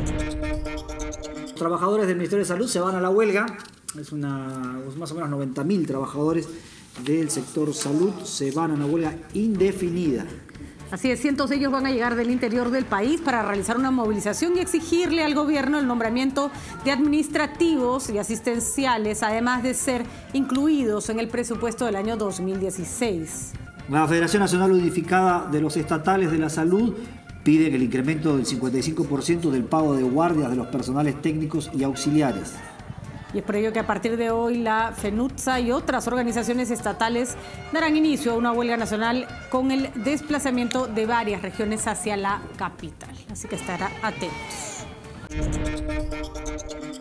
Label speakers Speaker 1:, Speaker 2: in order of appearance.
Speaker 1: Los trabajadores del Ministerio de Salud se van a la huelga. Es más o menos 90.000 trabajadores del sector salud se van a una huelga indefinida.
Speaker 2: Así es, cientos de ellos van a llegar del interior del país para realizar una movilización y exigirle al gobierno el nombramiento de administrativos y asistenciales, además de ser incluidos en el presupuesto del año 2016.
Speaker 1: La Federación Nacional Unificada de los Estatales de la Salud pide que el incremento del 55% del pago de guardias de los personales técnicos y auxiliares.
Speaker 2: Y es por ello que a partir de hoy la FENUTSA y otras organizaciones estatales darán inicio a una huelga nacional con el desplazamiento de varias regiones hacia la capital. Así que estará atentos.